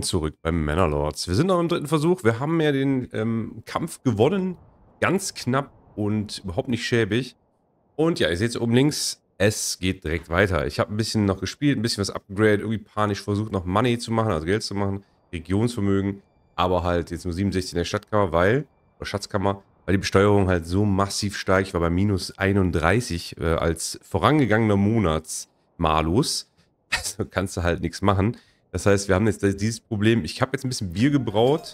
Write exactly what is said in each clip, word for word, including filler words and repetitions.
willkommen zurück beim Manor-Lords. Wir sind noch im dritten Versuch. Wir haben ja den ähm, Kampf gewonnen. Ganz knapp und überhaupt nicht schäbig. Und ja, ihr seht es oben links, es geht direkt weiter. Ich habe ein bisschen noch gespielt, ein bisschen was upgradet, irgendwie panisch versucht noch Money zu machen, also Geld zu machen, Regionsvermögen. Aber halt jetzt nur siebenundsechzig in der Stadtkammer, weil, oder Schatzkammer, weil die Besteuerung halt so massiv steigt. Ich war bei minus einunddreißig äh, als vorangegangener Monatsmalus. Also kannst du halt nichts machen. Das heißt, wir haben jetzt dieses Problem. Ich habe jetzt ein bisschen Bier gebraut,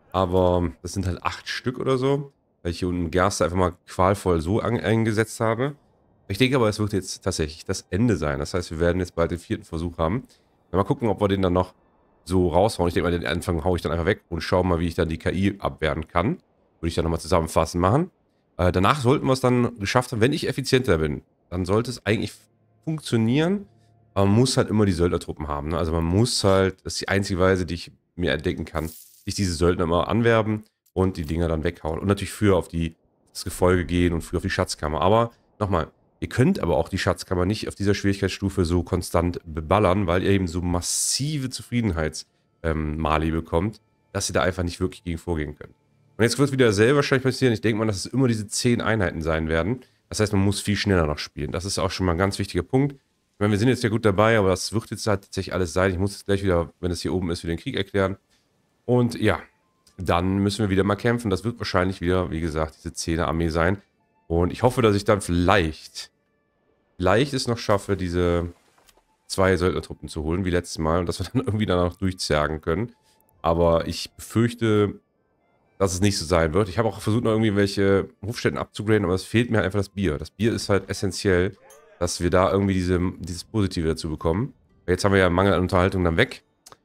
aber das sind halt acht Stück oder so, weil ich hier unten Gerste einfach mal qualvoll so an, eingesetzt habe. Ich denke aber, es wird jetzt tatsächlich das Ende sein. Das heißt, wir werden jetzt bald den vierten Versuch haben. Mal gucken, ob wir den dann noch so raushauen. Ich denke mal, den Anfang haue ich dann einfach weg und schaue mal, wie ich dann die K I abwehren kann. Würde ich dann nochmal zusammenfassen machen. Äh, danach sollten wir es dann geschafft haben, wenn ich effizienter bin, dann sollte es eigentlich funktionieren. Aber man muss halt immer die Söldnertruppen haben. Ne? Also man muss halt, das ist die einzige Weise, die ich mir entdecken kann, sich diese Söldner immer anwerben und die Dinger dann weghauen. Und natürlich früher auf die, das Gefolge gehen und früher auf die Schatzkammer. Aber nochmal, ihr könnt aber auch die Schatzkammer nicht auf dieser Schwierigkeitsstufe so konstant beballern, weil ihr eben so massive Zufriedenheits-Mali ähm, bekommt, dass ihr da einfach nicht wirklich gegen vorgehen könnt. Und jetzt wird wieder selber wahrscheinlich passieren. Ich denke mal, dass es immer diese zehn Einheiten sein werden. Das heißt, man muss viel schneller noch spielen. Das ist auch schon mal ein ganz wichtiger Punkt. Ich meine, wir sind jetzt ja gut dabei, aber das wird jetzt halt tatsächlich alles sein. Ich muss jetzt gleich wieder, wenn es hier oben ist, wieder den Krieg erklären. Und ja, dann müssen wir wieder mal kämpfen. Das wird wahrscheinlich wieder, wie gesagt, diese Zehner-Armee sein. Und ich hoffe, dass ich dann vielleicht, vielleicht es noch schaffe, diese zwei Söldnertruppen zu holen, wie letztes Mal. Und dass wir dann irgendwie danach durchzergen können. Aber ich befürchte, dass es nicht so sein wird. Ich habe auch versucht, noch irgendwie welche Hofstätten abzugraden, aber es fehlt mir halt einfach das Bier. Das Bier ist halt essentiell, dass wir da irgendwie diese, dieses Positive dazu bekommen. Jetzt haben wir ja Mangel an Unterhaltung dann weg.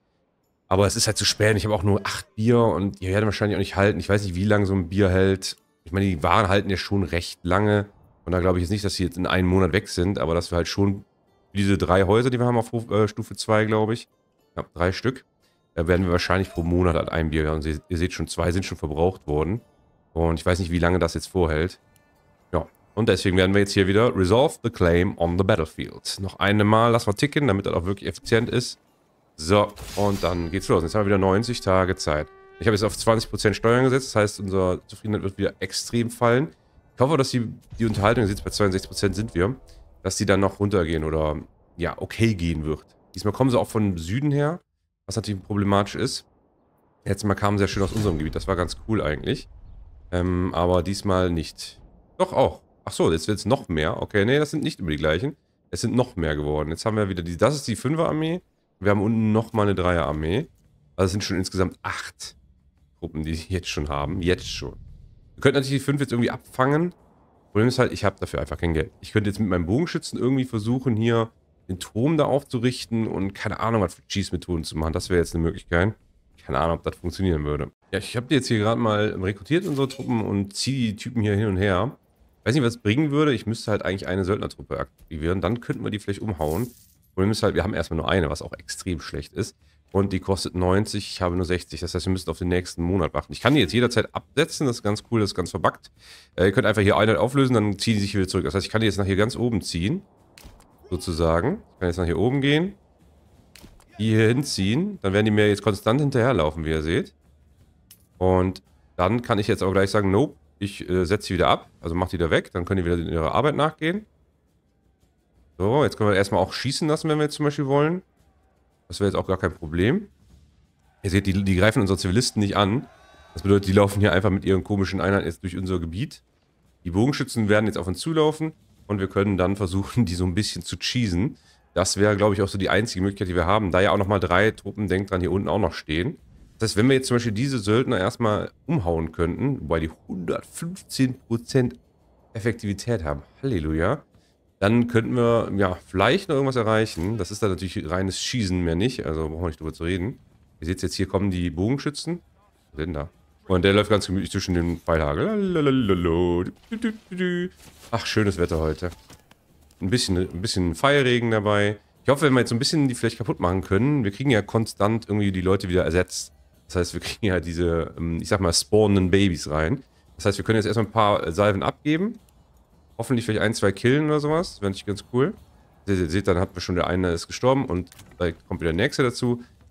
Aber es ist halt zu spät. Ich habe auch nur acht Bier und die werden wahrscheinlich auch nicht halten. Ich weiß nicht, wie lange so ein Bier hält. Ich meine, die Waren halten ja schon recht lange. Und da glaube ich jetzt nicht, dass sie jetzt in einem Monat weg sind, aber dass wir halt schon diese drei Häuser, die wir haben auf äh, Stufe zwei, glaube ich, ja, drei Stück, da werden wir wahrscheinlich pro Monat halt ein Bier. Und ihr, ihr seht schon, zwei sind schon verbraucht worden. Und ich weiß nicht, wie lange das jetzt vorhält. Ja. Und deswegen werden wir jetzt hier wieder Resolve the Claim on the Battlefield. Noch eine Mal, lassen wir ticken, damit das auch wirklich effizient ist. So, und dann geht's los. Jetzt haben wir wieder neunzig Tage Zeit. Ich habe jetzt auf zwanzig Prozent Steuern gesetzt, das heißt, unsere Zufriedenheit wird wieder extrem fallen. Ich hoffe, dass die, die Unterhaltung, jetzt bei zweiundsechzig Prozent sind wir, dass die dann noch runtergehen oder, ja, okay gehen wird. Diesmal kommen sie auch von Süden her, was natürlich problematisch ist. Letztes Mal kamen sie sehr schön aus unserem Gebiet, das war ganz cool eigentlich. Ähm, aber diesmal nicht. Doch auch. Ach so, jetzt wird es noch mehr. Okay, nee, das sind nicht immer die gleichen. Es sind noch mehr geworden. Jetzt haben wir wieder die, das ist die Fünfer-Armee. Wir haben unten nochmal eine Dreier-Armee. Also es sind schon insgesamt acht Truppen, die sie jetzt schon haben. Jetzt schon. Wir könnten natürlich die fünf jetzt irgendwie abfangen. Problem ist halt, ich habe dafür einfach kein Geld. Ich könnte jetzt mit meinem Bogenschützen irgendwie versuchen, hier den Turm da aufzurichten und keine Ahnung, was für Schießmethoden zu machen. Das wäre jetzt eine Möglichkeit. Keine Ahnung, ob das funktionieren würde. Ja, ich habe die jetzt hier gerade mal rekrutiert, unsere Truppen, und ziehe die Typen hier hin und her. Ich weiß nicht, was es bringen würde. Ich müsste halt eigentlich eine Söldnertruppe aktivieren. Dann könnten wir die vielleicht umhauen. Problem ist halt, wir haben erstmal nur eine, was auch extrem schlecht ist. Und die kostet neunzig, ich habe nur sechzig. Das heißt, wir müssen auf den nächsten Monat warten. Ich kann die jetzt jederzeit absetzen, das ist ganz cool, das ist ganz verbuggt. Äh, ihr könnt einfach hier Einheit auflösen, dann ziehen die sich wieder zurück. Das heißt, ich kann die jetzt nach hier ganz oben ziehen. Sozusagen. Ich kann jetzt nach hier oben gehen. Die hier hinziehen. Dann werden die mir jetzt konstant hinterherlaufen, wie ihr seht. Und dann kann ich jetzt aber gleich sagen, nope. Ich äh, setze sie wieder ab, also mache die da weg, dann können die wieder in ihrer Arbeit nachgehen. So, jetzt können wir erstmal auch schießen lassen, wenn wir jetzt zum Beispiel wollen. Das wäre jetzt auch gar kein Problem. Ihr seht, die, die greifen unsere Zivilisten nicht an. Das bedeutet, die laufen hier einfach mit ihren komischen Einheiten jetzt durch unser Gebiet. Die Bogenschützen werden jetzt auf uns zulaufen und wir können dann versuchen, die so ein bisschen zu cheesen. Das wäre, glaube ich, auch so die einzige Möglichkeit, die wir haben. Da ja auch nochmal drei Truppen, denkt dran, hier unten auch noch stehen. Das heißt, wenn wir jetzt zum Beispiel diese Söldner erstmal umhauen könnten, wobei die hundertfünfzehn Prozent Effektivität haben, Halleluja, dann könnten wir, ja, vielleicht noch irgendwas erreichen. Das ist dann natürlich reines Schießen, mehr nicht, also brauchen wir nicht drüber zu reden. Ihr seht jetzt, hier kommen die Bogenschützen. Was ist denn da? Und der läuft ganz gemütlich zwischen den Pfeilhagel. Ach, schönes Wetter heute. Ein bisschen, ein bisschen Feierregen dabei. Ich hoffe, wenn wir jetzt so ein bisschen die vielleicht kaputt machen können, wir kriegen ja konstant irgendwie die Leute wieder ersetzt. Das heißt, wir kriegen ja diese, ich sag mal, spawnenden Babys rein. Das heißt, wir können jetzt erstmal ein paar Salven abgeben. Hoffentlich vielleicht ein, zwei killen oder sowas. Das wäre natürlich ganz cool. Ihr seht, dann hat wir schon der eine ist gestorben und da kommt wieder der nächste dazu.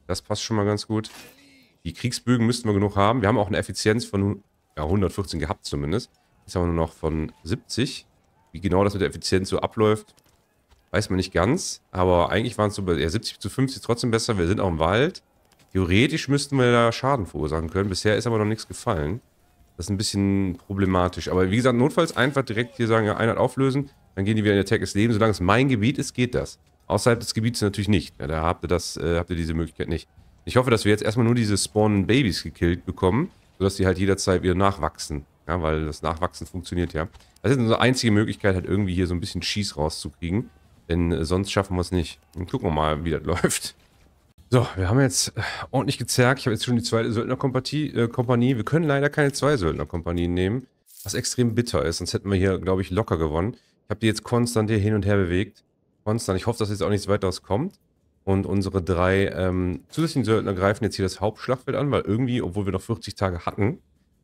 Das passt schon mal ganz gut. Die Kriegsbögen müssten wir genug haben. Wir haben auch eine Effizienz von ja, hundertvierzehn gehabt zumindest. Jetzt haben wir nur noch von siebzig. Wie genau das mit der Effizienz so abläuft, weiß man nicht ganz. Aber eigentlich waren es so bei ja, siebzig zu fünfzig trotzdem besser. Wir sind auch im Wald. Theoretisch müssten wir da Schaden verursachen können. Bisher ist aber noch nichts gefallen. Das ist ein bisschen problematisch. Aber wie gesagt, notfalls einfach direkt hier sagen, ja, Einheit auflösen. Dann gehen die wieder in Attack des Lebens. Solange es mein Gebiet ist, geht das. Außerhalb des Gebiets natürlich nicht. Ja, da habt ihr, das, äh, habt ihr diese Möglichkeit nicht. Ich hoffe, dass wir jetzt erstmal nur diese spawnen Babys gekillt bekommen, sodass die halt jederzeit wieder nachwachsen. Ja, weil das Nachwachsen funktioniert ja. Das ist unsere einzige Möglichkeit, halt irgendwie hier so ein bisschen Schieß rauszukriegen. Denn äh, sonst schaffen wir es nicht. Und gucken wir mal, wie das läuft. So, wir haben jetzt äh, ordentlich gezerrt. Ich habe jetzt schon die zweite Söldnerkompanie. Äh, Kompanie. Wir können leider keine zwei Söldnerkompanien nehmen. Was extrem bitter ist. Sonst hätten wir hier, glaube ich, locker gewonnen. Ich habe die jetzt konstant hier hin und her bewegt. Konstant. Ich hoffe, dass jetzt auch nichts weiteres kommt. Und unsere drei ähm, zusätzlichen Söldner greifen jetzt hier das Hauptschlachtfeld an, weil irgendwie, obwohl wir noch vierzig Tage hatten,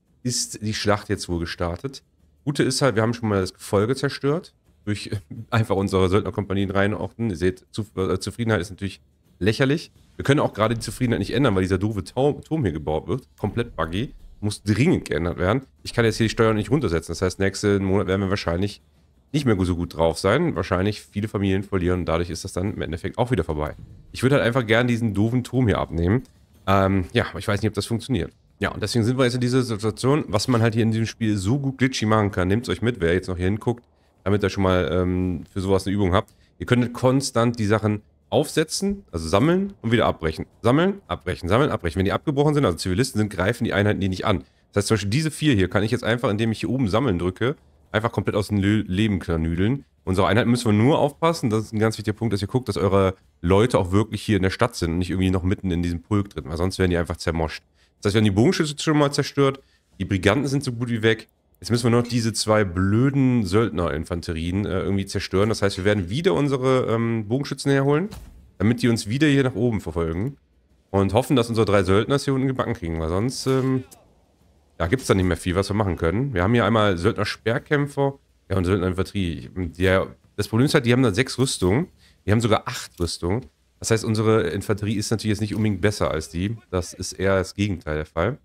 ist die Schlacht jetzt wohl gestartet. Gute ist halt, wir haben schon mal das Gefolge zerstört. Durch äh, einfach unsere Söldnerkompanien reinochten. Ihr seht, Zu äh, Zufriedenheit ist natürlich lächerlich. Wir können auch gerade die Zufriedenheit nicht ändern, weil dieser doofe Turm, Turm hier gebaut wird. Komplett buggy. Muss dringend geändert werden. Ich kann jetzt hier die Steuern nicht runtersetzen. Das heißt, nächsten Monat werden wir wahrscheinlich nicht mehr so gut drauf sein. Wahrscheinlich viele Familien verlieren und dadurch ist das dann im Endeffekt auch wieder vorbei. Ich würde halt einfach gerne diesen doofen Turm hier abnehmen. Ähm, ja, aber ich weiß nicht, ob das funktioniert. Ja, und deswegen sind wir jetzt in dieser Situation, was man halt hier in diesem Spiel so gut glitchy machen kann. Nehmt es euch mit, wer jetzt noch hier hinguckt, damit ihr schon mal ähm, für sowas eine Übung habt. Ihr könntet konstant die Sachen aufsetzen, also sammeln und wieder abbrechen. Sammeln, abbrechen, sammeln, abbrechen. Wenn die abgebrochen sind, also Zivilisten sind, greifen die Einheiten die nicht an. Das heißt zum Beispiel diese vier hier kann ich jetzt einfach, indem ich hier oben sammeln drücke, einfach komplett aus dem Leben klanüdeln. Unsere Einheiten müssen wir nur aufpassen, das ist ein ganz wichtiger Punkt, dass ihr guckt, dass eure Leute auch wirklich hier in der Stadt sind und nicht irgendwie noch mitten in diesem Pulk drin, weil sonst werden die einfach zermoscht. Das heißt, wir haben die Bogenschütze schon mal zerstört, die Briganten sind so gut wie weg. Jetzt müssen wir noch diese zwei blöden Söldnerinfanterien äh, irgendwie zerstören. Das heißt, wir werden wieder unsere ähm, Bogenschützen herholen, damit die uns wieder hier nach oben verfolgen. Und hoffen, dass unsere drei Söldner es hier unten gebacken kriegen, weil sonst ähm, ja, gibt es da nicht mehr viel, was wir machen können. Wir haben hier einmal Söldner-Sperrkämpfer ja, und Söldner-Infanterie. Das Problem ist halt, die haben da sechs Rüstungen. Die haben sogar acht Rüstungen. Das heißt, unsere Infanterie ist natürlich jetzt nicht unbedingt besser als die. Das ist eher das Gegenteil der Fall.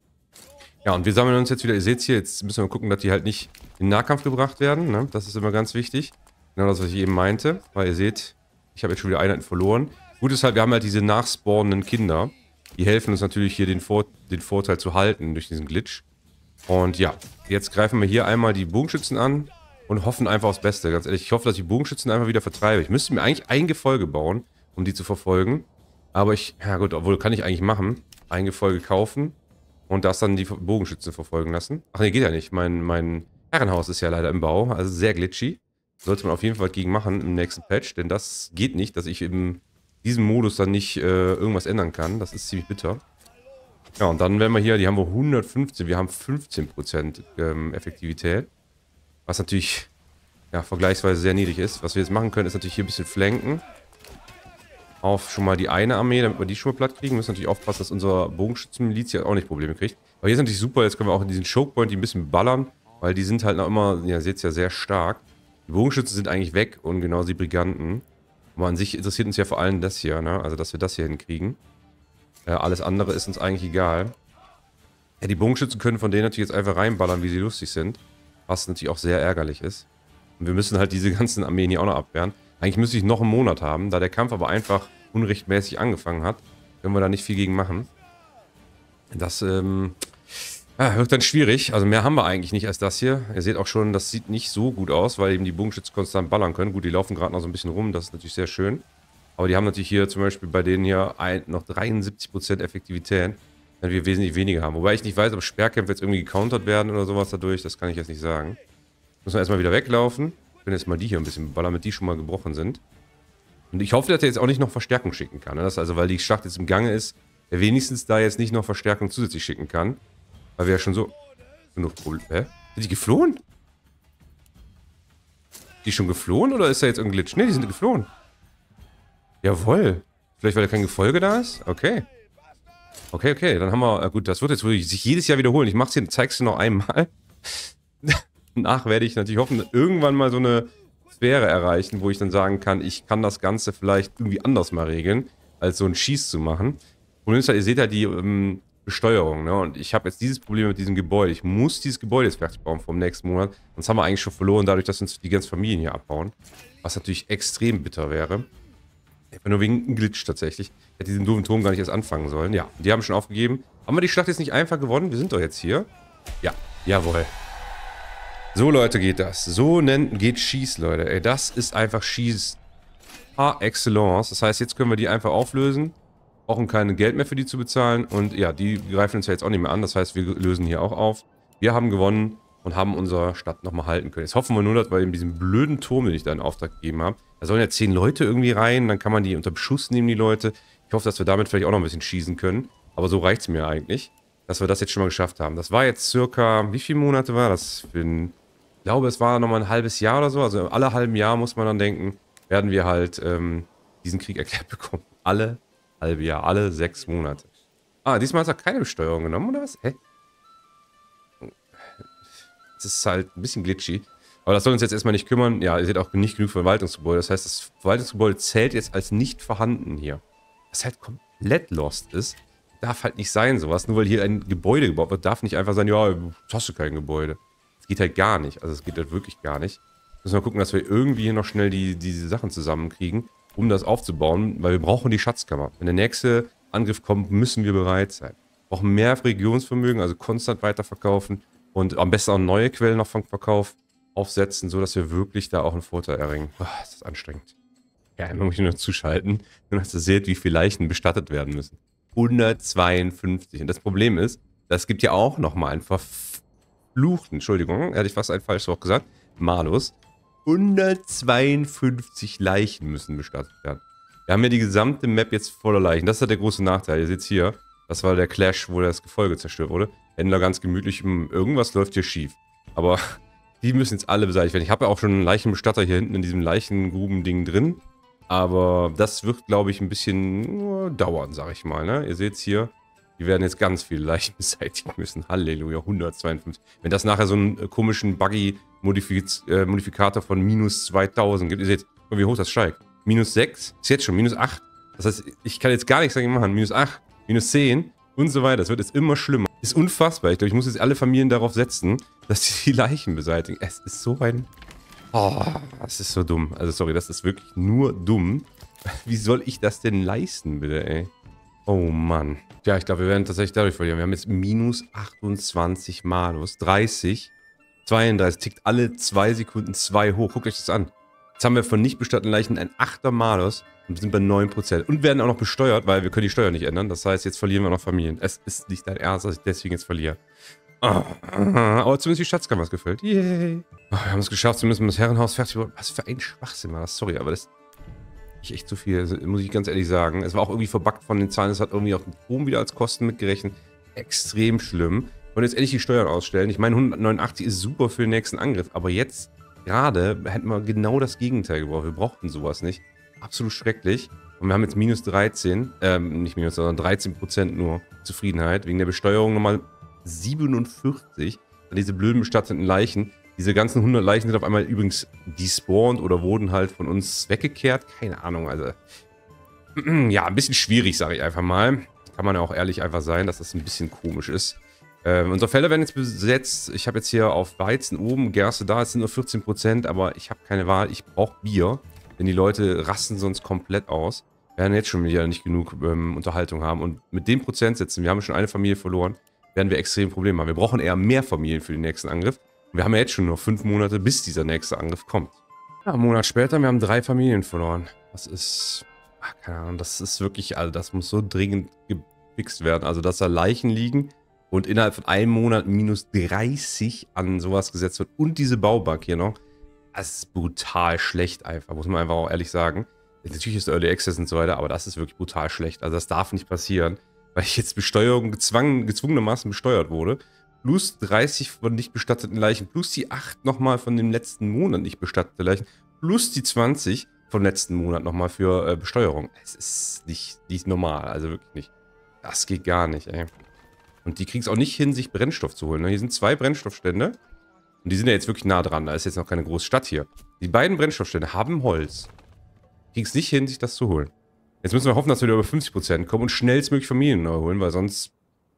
Ja, und wir sammeln uns jetzt wieder. Ihr seht hier, jetzt müssen wir gucken, dass die halt nicht in den Nahkampf gebracht werden. Ne? Das ist immer ganz wichtig. Genau das, was ich eben meinte. Weil ihr seht, ich habe jetzt schon wieder Einheiten verloren. Gut ist halt, wir haben halt diese nachspawnenden Kinder. Die helfen uns natürlich hier den, Vor den Vorteil zu halten durch diesen Glitch. Und ja, jetzt greifen wir hier einmal die Bogenschützen an und hoffen einfach aufs Beste. Ganz ehrlich, ich hoffe, dass ich die Bogenschützen einfach wieder vertreibe. Ich müsste mir eigentlich ein Gefolge bauen, um die zu verfolgen. Aber ich, ja gut, obwohl kann ich eigentlich machen. Ein Gefolge kaufen und das dann die Bogenschützen verfolgen lassen. Ach nee, geht ja nicht. Mein, mein Herrenhaus ist ja leider im Bau, also sehr glitchy. Sollte man auf jeden Fall gegen machen im nächsten Patch, denn das geht nicht, dass ich in diesem Modus dann nicht äh, irgendwas ändern kann. Das ist ziemlich bitter. Ja, und dann werden wir hier, die haben wir hundertfünfzehn, wir haben fünfzehn Prozent ähm, Effektivität. Was natürlich, ja, vergleichsweise sehr niedrig ist. Was wir jetzt machen können, ist natürlich hier ein bisschen flanken. Auf schon mal die eine Armee, damit wir die schon mal platt kriegen. Wir müssen natürlich aufpassen, dass unser Bogenschützenmiliz hier auch nicht Probleme kriegt. Aber hier ist natürlich super, jetzt können wir auch in diesen Chokepoint die ein bisschen ballern, weil die sind halt noch immer, ja, seht ihr ja, sehr stark. Die Bogenschützen sind eigentlich weg und genauso die Briganten. Aber an sich interessiert uns ja vor allem das hier, ne? Also, dass wir das hier hinkriegen. Äh, alles andere ist uns eigentlich egal. Ja, die Bogenschützen können von denen natürlich jetzt einfach reinballern, wie sie lustig sind. Was natürlich auch sehr ärgerlich ist. Und wir müssen halt diese ganzen Armeen hier auch noch abwehren. Eigentlich müsste ich noch einen Monat haben, da der Kampf aber einfach unrechtmäßig angefangen hat. Können wir da nicht viel gegen machen. Das ähm, ja, wird dann schwierig. Also mehr haben wir eigentlich nicht als das hier. Ihr seht auch schon, das sieht nicht so gut aus, weil eben die Bogenschützen konstant ballern können. Gut, die laufen gerade noch so ein bisschen rum, das ist natürlich sehr schön. Aber die haben natürlich hier zum Beispiel bei denen hier ein, noch dreiundsiebzig Prozent Effektivität, wenn wir wesentlich weniger haben. Wobei ich nicht weiß, ob Sperrkämpfe jetzt irgendwie gecountert werden oder sowas dadurch. Das kann ich jetzt nicht sagen. Müssen wir erstmal wieder weglaufen. Ich will jetzt mal die hier ein bisschen ballern, damit die schon mal gebrochen sind. Und ich hoffe, dass er jetzt auch nicht noch Verstärkung schicken kann. Das ist also, weil die Schlacht jetzt im Gange ist, er wenigstens da jetzt nicht noch Verstärkung zusätzlich schicken kann. Weil wir ja schon so genug Probleme. Hä? Sind die geflohen? Die schon geflohen oder ist da jetzt ein Glitch? Ne, die sind geflohen. Jawohl. Vielleicht, weil da kein Gefolge da ist? Okay. Okay, okay. Dann haben wir. Gut, das wird jetzt wirklich sich jedes Jahr wiederholen. Ich mach's hier, zeig's dir noch einmal. Danach werde ich natürlich hoffen, irgendwann mal so eine Sphäre erreichen, wo ich dann sagen kann, ich kann das Ganze vielleicht irgendwie anders mal regeln. als so ein Schieß zu machen. Problem ist halt, ihr seht halt die ähm, Besteuerung, ne? Und ich habe jetzt dieses Problem mit diesem Gebäude. Ich muss dieses Gebäude jetzt fertig bauen vom nächsten Monat. Sonst haben wir eigentlich schon verloren, dadurch, dass uns die ganzen Familien hier abbauen. Was natürlich extrem bitter wäre. Einfach nur wegen einem Glitch tatsächlich. Ich hätte diesen doofen Turm gar nicht erst anfangen sollen. Ja, die haben schon aufgegeben. Haben wir die Schlacht jetzt nicht einfach gewonnen? Wir sind doch jetzt hier. Ja, jawohl. So, Leute, geht das. So nennt, geht Schieß, Leute. Ey, das ist einfach Schieß par excellence. Das heißt, jetzt können wir die einfach auflösen. Brauchen kein Geld mehr für die zu bezahlen. Und ja, die greifen uns ja jetzt auch nicht mehr an. Das heißt, wir lösen hier auch auf. Wir haben gewonnen und haben unsere Stadt nochmal halten können. Jetzt hoffen wir nur, dass wir eben diesen blöden Turm, den ich da in Auftrag gegeben habe. Da sollen ja zehn Leute irgendwie rein. Dann kann man die unter Beschuss nehmen, die Leute. Ich hoffe, dass wir damit vielleicht auch noch ein bisschen schießen können. Aber so reicht es mir eigentlich, dass wir das jetzt schon mal geschafft haben. Das war jetzt circa, wie viele Monate war das? Für ein, ich glaube, es war nochmal ein halbes Jahr oder so. Also alle halben Jahr, muss man dann denken, werden wir halt ähm, diesen Krieg erklärt bekommen. Alle halbe Jahr, alle sechs Monate. Ah, diesmal hat er keine Besteuerung genommen, oder was? Hä? Das ist halt ein bisschen glitchy. Aber das soll uns jetzt erstmal nicht kümmern. Ja, ihr seht auch nicht genug Verwaltungsgebäude. Das heißt, das Verwaltungsgebäude zählt jetzt als nicht vorhanden hier. Was halt komplett lost ist. Darf halt nicht sein, sowas. Nur weil hier ein Gebäude gebaut wird, darf nicht einfach sein, ja, jetzt hast du kein Gebäude. Das geht halt gar nicht. Also es geht halt wirklich gar nicht. Müssen wir gucken, dass wir irgendwie hier noch schnell die, diese Sachen zusammenkriegen, um das aufzubauen, weil wir brauchen die Schatzkammer. Wenn der nächste Angriff kommt, müssen wir bereit sein. Wir brauchen mehr Regionsvermögen, also konstant weiterverkaufen und am besten auch neue Quellen noch vom Verkauf aufsetzen, sodass wir wirklich da auch einen Vorteil erringen. Oh, das ist anstrengend. Ja, man muss nur zuschalten, dass ihr seht, wie viele Leichen bestattet werden müssen. hundertzweiundfünfzig. Und das Problem ist, das gibt ja auch nochmal einen verfluchten, Entschuldigung, hätte ich fast ein falsches Wort gesagt, Malus. hundertzweiundfünfzig Leichen müssen bestattet werden. Wir haben ja die gesamte Map jetzt voller Leichen. Das ist der große Nachteil. Ihr seht hier, das war der Clash, wo das Gefolge zerstört wurde. Händler ganz gemütlich, irgendwas läuft hier schief. Aber die müssen jetzt alle beseitigt werden. Ich habe ja auch schon einen Leichenbestatter hier hinten in diesem Leichengruben-Ding drin. Aber das wird, glaube ich, ein bisschen uh, dauern, sag ich mal. Ne? Ihr seht es hier, die werden jetzt ganz viele Leichen beseitigen müssen. Halleluja, hundertzweiundfünfzig. Wenn das nachher so einen äh, komischen Buggy-Modifikator äh, von minus zweitausend gibt, ihr seht, wie hoch das steigt. minus sechs, ist jetzt schon minus acht. Das heißt, ich kann jetzt gar nichts dagegen machen. minus acht, minus zehn und so weiter. Das wird jetzt immer schlimmer. Ist unfassbar. Ich glaube, ich muss jetzt alle Familien darauf setzen, dass sie die Leichen beseitigen. Es ist so ein... Oh, das ist so dumm. Also sorry, das ist wirklich nur dumm. Wie soll ich das denn leisten, bitte, ey? Oh Mann. Ja, ich glaube, wir werden tatsächlich dadurch verlieren. Wir haben jetzt minus achtundzwanzig Malus. dreißig. zweiunddreißig. Tickt alle zwei Sekunden zwei hoch. Guckt euch das an. Jetzt haben wir von nicht bestatteten Leichen ein achter Malus und sind bei neun Prozent. Und werden auch noch besteuert, weil wir können die Steuer nicht ändern. Das heißt, jetzt verlieren wir noch Familien. Es ist nicht dein Ernst, dass ich deswegen jetzt verliere. Oh, aber zumindest die Schatzkammer ist gefüllt. Yay. Oh, wir haben es geschafft, zumindest das Herrenhaus fertig wurde. Was für ein Schwachsinn war das. Sorry, aber das ist echt zu viel, muss ich ganz ehrlich sagen. Es war auch irgendwie verbuggt von den Zahlen. Es hat irgendwie auch den Strom wieder als Kosten mitgerechnet. Extrem schlimm. Und jetzt endlich die Steuern ausstellen. Ich meine, hundertneunundachtzig ist super für den nächsten Angriff. Aber jetzt, gerade, hätten wir genau das Gegenteil gebraucht. Wir brauchten sowas nicht. Absolut schrecklich. Und wir haben jetzt minus dreizehn, ähm, nicht minus, sondern dreizehn Prozent nur Zufriedenheit. Wegen der Besteuerung nochmal siebenundvierzig. Dann diese blöden bestatteten Leichen. Diese ganzen hundert Leichen sind auf einmal übrigens despawned oder wurden halt von uns weggekehrt. Keine Ahnung, also... Ja, ein bisschen schwierig, sage ich einfach mal. Kann man ja auch ehrlich einfach sein, dass das ein bisschen komisch ist. Ähm, unsere Felder werden jetzt besetzt. Ich habe jetzt hier auf Weizen oben, Gerste da, es sind nur vierzehn Prozent, aber ich habe keine Wahl. Ich brauche Bier, denn die Leute rasten sonst komplett aus. Wir werden jetzt schon wieder nicht genug ähm, Unterhaltung haben. Und mit den Prozentsätzen, wir haben schon eine Familie verloren, werden wir extrem Probleme haben. Wir brauchen eher mehr Familien für den nächsten Angriff. Und wir haben ja jetzt schon nur fünf Monate, bis dieser nächste Angriff kommt. Ja, einen Monat später, wir haben drei Familien verloren. Das ist, ach, keine Ahnung, das ist wirklich, also das muss so dringend gefixt werden. Also, dass da Leichen liegen und innerhalb von einem Monat minus dreißig an sowas gesetzt wird. Und diese Baubug hier noch. Das ist brutal schlecht einfach, muss man einfach auch ehrlich sagen. Natürlich ist Early Access und so weiter, aber das ist wirklich brutal schlecht. Also das darf nicht passieren, weil ich jetzt Besteuerung gezwungen, gezwungenermaßen besteuert wurde. Plus dreißig von nicht bestatteten Leichen, plus die acht nochmal von dem letzten Monat nicht bestattete Leichen, plus die zwanzig vom letzten Monat nochmal für äh, Besteuerung. Es ist nicht, nicht normal, also wirklich nicht. Das geht gar nicht, ey. Und die kriegen es auch nicht hin, sich Brennstoff zu holen. Ne? Hier sind zwei Brennstoffstände. Und die sind ja jetzt wirklich nah dran. Da ist jetzt noch keine große Stadt hier. Die beiden Brennstoffstände haben Holz. Kriegen es nicht hin, sich das zu holen. Jetzt müssen wir hoffen, dass wir wieder über fünfzig Prozent kommen und schnellstmöglich Familien holen, weil sonst...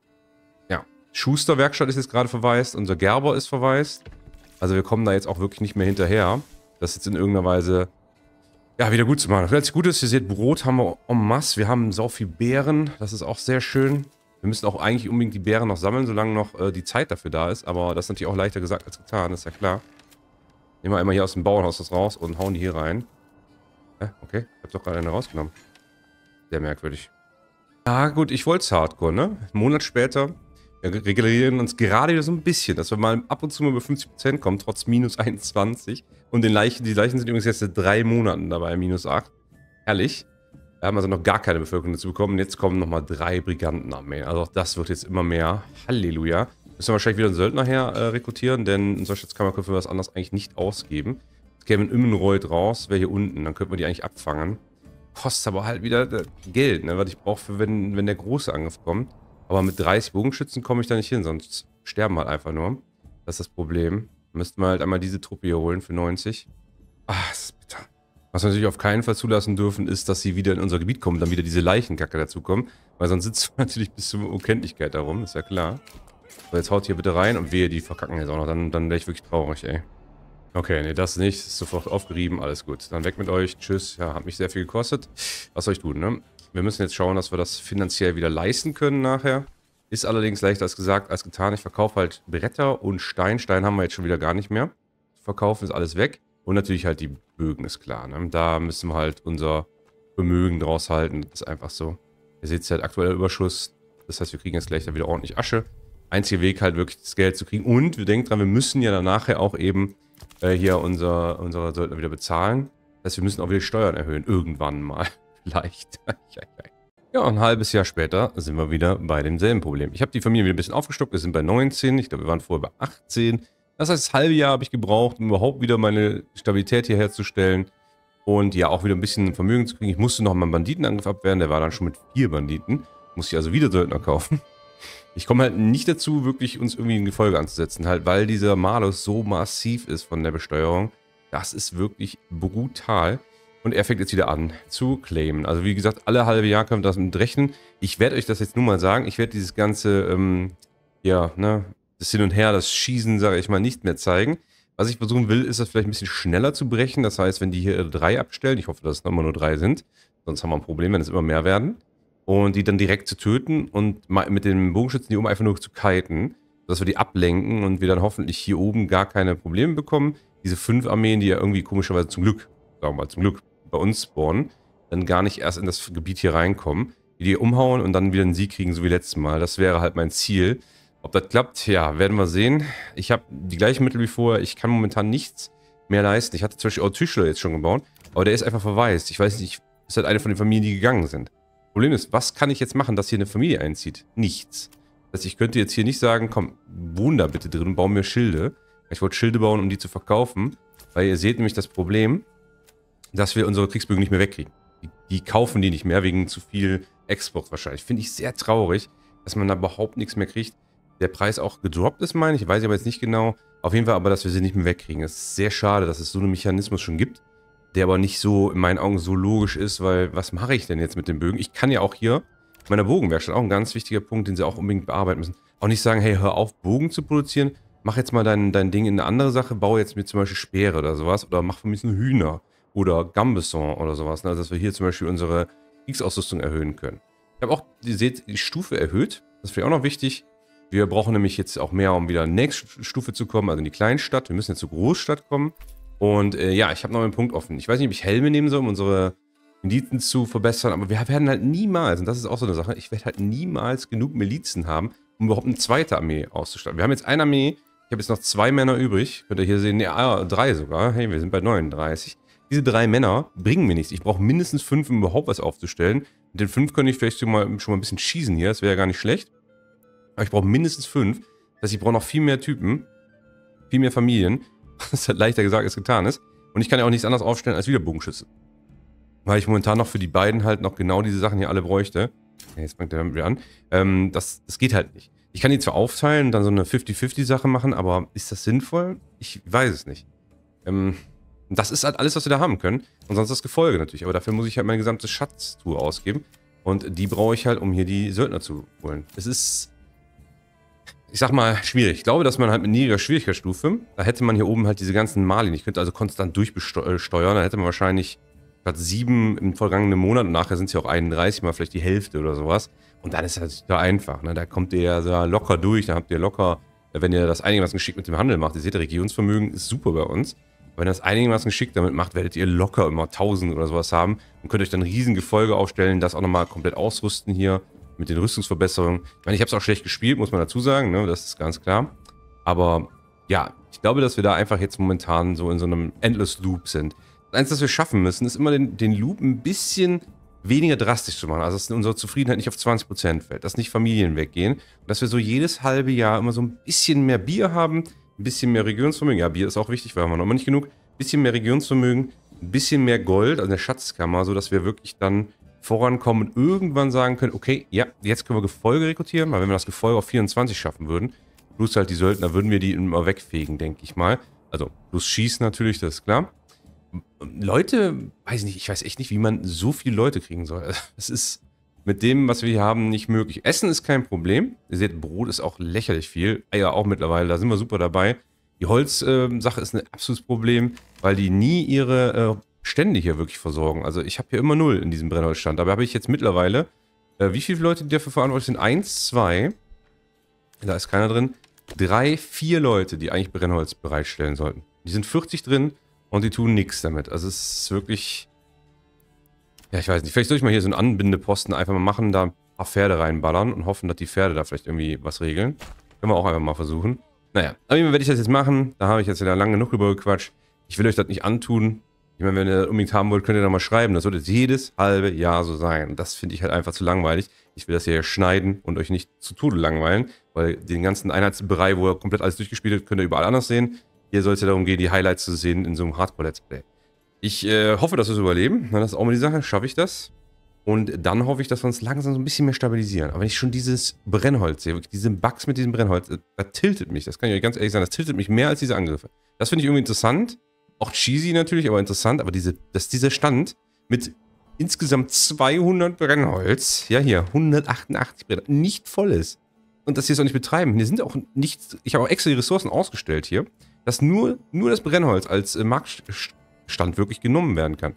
Ja, Schusterwerkstatt ist jetzt gerade verwaist, unser Gerber ist verwaist. Also wir kommen da jetzt auch wirklich nicht mehr hinterher, das jetzt in irgendeiner Weise... Ja, wieder gut zu machen. Was gut ist, ihr seht, Brot haben wir en masse. Wir haben so viel Beeren. Das ist auch sehr schön. Wir müssen auch eigentlich unbedingt die Beeren noch sammeln, solange noch äh, die Zeit dafür da ist. Aber das ist natürlich auch leichter gesagt als getan, ist ja klar. Nehmen wir einmal hier aus dem Bauernhaus das raus und hauen die hier rein. Äh, okay, ich hab doch gerade eine rausgenommen. Sehr merkwürdig. Ja gut, ich wollte es Hardcore, ne? Einen Monat später. Wir regenerieren uns gerade wieder so ein bisschen, dass wir mal ab und zu mal über fünfzig Prozent kommen, trotz minus einundzwanzig. Und den Leichen, die Leichen sind übrigens jetzt seit drei Monaten dabei, minus acht. Herrlich. Wir haben also noch gar keine Bevölkerung dazu bekommen. Jetzt kommen nochmal drei Brigantenarmeen. Also auch das wird jetzt immer mehr. Halleluja. Müssen wir wahrscheinlich wieder einen Söldner her äh, rekrutieren, denn in Schatzkammer können wir was anderes eigentlich nicht ausgeben. Jetzt käme ein Immenreuth raus, wäre hier unten. Dann könnten wir die eigentlich abfangen. Kostet aber halt wieder äh, Geld, ne, was ich brauche, für wenn, wenn der große Angriff kommt. Aber mit dreißig Bogenschützen komme ich da nicht hin, sonst sterben halt einfach nur. Das ist das Problem. Müssten wir halt einmal diese Truppe hier holen für neunzig. Ah, das ist bitter. Was wir natürlich auf keinen Fall zulassen dürfen, ist, dass sie wieder in unser Gebiet kommen und dann wieder diese Leichenkacke dazukommen. Weil sonst sitzt man natürlich bis zur Unkenntlichkeit darum, ist ja klar. So, jetzt haut hier bitte rein und wehe, die verkacken jetzt auch noch. Dann, dann wäre ich wirklich traurig, ey. Okay, nee, das nicht. Ist sofort aufgerieben, alles gut. Dann weg mit euch. Tschüss. Ja, hat mich sehr viel gekostet. Was soll ich tun, ne? Wir müssen jetzt schauen, dass wir das finanziell wieder leisten können nachher. Ist allerdings leichter als gesagt, als getan. Ich verkaufe halt Bretter und Stein. Stein haben wir jetzt schon wieder gar nicht mehr. Verkaufen ist alles weg. Und natürlich halt die Bögen, ist klar, ne? Da müssen wir halt unser Vermögen draus halten. Das ist einfach so. Ihr seht halt aktueller Überschuss. Das heißt, wir kriegen jetzt gleich da wieder ordentlich Asche. Einziger Weg halt wirklich das Geld zu kriegen. Und wir denken dran, wir müssen ja dann nachher auch eben äh, hier unser, unsere Söldner wieder bezahlen. Das heißt, wir müssen auch wieder Steuern erhöhen. Irgendwann mal. Vielleicht. Ja, ein halbes Jahr später sind wir wieder bei demselben Problem. Ich habe die Familie wieder ein bisschen aufgestockt. Wir sind bei neunzehn. Ich glaube, wir waren vorher bei achtzehn. Das heißt, das halbe Jahr habe ich gebraucht, um überhaupt wieder meine Stabilität hier herzustellen. Und ja, auch wieder ein bisschen Vermögen zu kriegen. Ich musste noch mal einen Banditenangriff abwehren. Der war dann schon mit vier Banditen. Musste ich also wieder Söldner kaufen. Ich komme halt nicht dazu, wirklich uns irgendwie ein Gefolge anzusetzen. Halt, weil dieser Malus so massiv ist von der Besteuerung. Das ist wirklich brutal. Und er fängt jetzt wieder an zu claimen. Also wie gesagt, alle halbe Jahr können wir das mit rechnen. Ich werde euch das jetzt nur mal sagen. Ich werde dieses ganze, ähm, ja, ne, das Hin und Her, das Schießen, sage ich mal, nicht mehr zeigen. Was ich versuchen will, ist das vielleicht ein bisschen schneller zu brechen. Das heißt, wenn die hier drei abstellen, ich hoffe, dass es immer nur drei sind, sonst haben wir ein Problem, wenn es immer mehr werden. Und die dann direkt zu töten und mit den Bogenschützen hier oben einfach nur zu kiten, dass wir die ablenken und wir dann hoffentlich hier oben gar keine Probleme bekommen. Diese fünf Armeen, die ja irgendwie komischerweise zum Glück, sagen wir mal zum Glück, bei uns spawnen, dann gar nicht erst in das Gebiet hier reinkommen, die die umhauen und dann wieder einen Sieg kriegen, so wie letztes Mal. Das wäre halt mein Ziel. Ob das klappt, ja, werden wir sehen. Ich habe die gleichen Mittel wie vorher. Ich kann momentan nichts mehr leisten. Ich hatte zum Beispiel auch Tischler jetzt schon gebaut, aber der ist einfach verwaist. Ich weiß nicht, ist halt eine von den Familien, die gegangen sind. Problem ist, was kann ich jetzt machen, dass hier eine Familie einzieht? Nichts. Das heißt, ich könnte jetzt hier nicht sagen, komm, wohn da bitte drin und bau mir Schilde. Ich wollte Schilde bauen, um die zu verkaufen, weil ihr seht nämlich das Problem, dass wir unsere Kriegsbögen nicht mehr wegkriegen. Die, die kaufen die nicht mehr, wegen zu viel Export wahrscheinlich. Finde ich sehr traurig, dass man da überhaupt nichts mehr kriegt. Der Preis auch gedroppt ist, meine ich. Weiß ich aber jetzt nicht genau. Auf jeden Fall aber, dass wir sie nicht mehr wegkriegen. Es ist sehr schade, dass es so einen Mechanismus schon gibt, der aber nicht so, in meinen Augen, so logisch ist, weil was mache ich denn jetzt mit den Bögen? Ich kann ja auch hier, meiner Bogenwerkstatt, auch ein ganz wichtiger Punkt, den sie auch unbedingt bearbeiten müssen. Auch nicht sagen, hey, hör auf, Bogen zu produzieren. Mach jetzt mal dein, dein Ding in eine andere Sache. Baue jetzt mir zum Beispiel Speere oder sowas. Oder mach für mich einen Hühner. Oder Gambesson oder sowas, ne? Also dass wir hier zum Beispiel unsere Kriegsausrüstung erhöhen können. Ich habe auch, ihr seht, die Stufe erhöht. Das ist vielleicht auch noch wichtig. Wir brauchen nämlich jetzt auch mehr, um wieder in die nächste Stufe zu kommen, also in die Kleinstadt. Wir müssen jetzt zur Großstadt kommen. Und äh, ja, ich habe noch einen Punkt offen. Ich weiß nicht, ob ich Helme nehmen soll, um unsere Milizen zu verbessern, aber wir werden halt niemals, und das ist auch so eine Sache, ich werde halt niemals genug Milizen haben, um überhaupt eine zweite Armee auszustatten. Wir haben jetzt eine Armee, ich habe jetzt noch zwei Männer übrig. Könnt ihr hier sehen, ja, drei sogar. Hey, wir sind bei neununddreißig. Diese drei Männer bringen mir nichts. Ich brauche mindestens fünf, um überhaupt was aufzustellen. Mit den fünf könnte ich vielleicht schon mal, schon mal ein bisschen schießen hier. Das wäre ja gar nicht schlecht. Aber ich brauche mindestens fünf. Das heißt, ich brauche noch viel mehr Typen. Viel mehr Familien. Das ist halt leichter gesagt, als getan ist. Und ich kann ja auch nichts anderes aufstellen als wieder Bogenschützen. Weil ich momentan noch für die beiden halt noch genau diese Sachen hier alle bräuchte. Ja, jetzt fängt der damit wieder an. Ähm, das, das geht halt nicht. Ich kann die zwar aufteilen und dann so eine fünfzig fünfzig Sache machen, aber ist das sinnvoll? Ich weiß es nicht. Ähm... Und das ist halt alles, was wir da haben können. Und sonst das Gefolge natürlich. Aber dafür muss ich halt meine gesamte Schatztruhe ausgeben. Und die brauche ich halt, um hier die Söldner zu holen. Es ist, ich sag mal, schwierig. Ich glaube, dass man halt mit niedriger Schwierigkeitsstufe, da hätte man hier oben halt diese ganzen Marlin. Ich könnte also konstant durchsteuern. Da hätte man wahrscheinlich statt sieben im vergangenen Monat und nachher sind es ja auch einunddreißig, mal vielleicht die Hälfte oder sowas. Und dann ist das total einfach. Ne? Da kommt ihr ja so locker durch. Da habt ihr locker, wenn ihr das einigermaßen geschickt mit dem Handel macht. Ihr seht, Regionsvermögen ist super bei uns. Wenn ihr das einigermaßen geschickt damit macht, werdet ihr locker immer tausend oder sowas haben und könnt euch dann riesen Gefolge aufstellen, das auch nochmal komplett ausrüsten hier mit den Rüstungsverbesserungen. Ich meine, ich habe es auch schlecht gespielt, muss man dazu sagen, ne? Das ist ganz klar. Aber ja, ich glaube, dass wir da einfach jetzt momentan so in so einem Endless Loop sind. Das Einzige, was wir schaffen müssen, ist immer den, den Loop ein bisschen weniger drastisch zu machen. Also, dass unsere Zufriedenheit nicht auf zwanzig Prozent fällt, dass nicht Familien weggehen und dass wir so jedes halbe Jahr immer so ein bisschen mehr Bier haben, ein bisschen mehr Regionsvermögen. Ja, Bier ist auch wichtig, weil wir noch immer nicht genug. Ein bisschen mehr Regionsvermögen, ein bisschen mehr Gold, also eine Schatzkammer, sodass wir wirklich dann vorankommen und irgendwann sagen können, okay, ja, jetzt können wir Gefolge rekrutieren, weil wenn wir das Gefolge auf vierundzwanzig schaffen würden, plus halt die Söldner, würden wir die immer wegfegen, denke ich mal. Also plus schießen natürlich, das ist klar. Leute, weiß ich nicht, ich weiß echt nicht, wie man so viele Leute kriegen soll. Es ist mit dem, was wir hier haben, nicht möglich. Essen ist kein Problem. Ihr seht, Brot ist auch lächerlich viel. Eier auch mittlerweile, da sind wir super dabei. Die Holzsache äh, ist ein absolutes Problem, weil die nie ihre äh, Stände hier wirklich versorgen. Also ich habe hier immer null in diesem Brennholzstand. Aber habe ich jetzt mittlerweile, äh, wie viele Leute, die dafür verantwortlich sind? Eins, zwei, da ist keiner drin. Drei, vier Leute, die eigentlich Brennholz bereitstellen sollten. Die sind vierzig drin und die tun nichts damit. Also es ist wirklich... Ja, ich weiß nicht. Vielleicht soll ich mal hier so einen Anbindeposten einfach mal machen, da ein paar Pferde reinballern und hoffen, dass die Pferde da vielleicht irgendwie was regeln. Können wir auch einfach mal versuchen. Naja, aber werde ich das jetzt machen. Da habe ich jetzt ja lange genug drüber gequatscht. Ich will euch das nicht antun. Ich meine, wenn ihr das unbedingt haben wollt, könnt ihr da mal schreiben. Das sollte jedes halbe Jahr so sein. Und das finde ich halt einfach zu langweilig. Ich will das hier schneiden und euch nicht zu Tode langweilen. Weil den ganzen Einheitsbereich, wo ihr komplett alles durchgespielt habt, könnt ihr überall anders sehen. Hier soll es ja darum gehen, die Highlights zu sehen in so einem Hardcore-Let's Play. Ich äh, hoffe, dass wir es überleben. Das ist auch mal die Sache. Schaffe ich das? Und dann hoffe ich, dass wir uns langsam so ein bisschen mehr stabilisieren. Aber wenn ich schon dieses Brennholz sehe, wirklich diese Bugs mit diesem Brennholz, das tiltet mich. Das kann ich euch ganz ehrlich sagen. Das tiltet mich mehr als diese Angriffe. Das finde ich irgendwie interessant. Auch cheesy natürlich, aber interessant. Aber diese, dass dieser Stand mit insgesamt zweihundert Brennholz, ja hier, hundertachtundachtzig Brenner, nicht voll ist. Und dass sie es auch nicht betreiben. Hier sind auch nicht, ich habe auch extra die Ressourcen ausgestellt hier, dass nur, nur das Brennholz als äh, Marktstand wirklich genommen werden kann.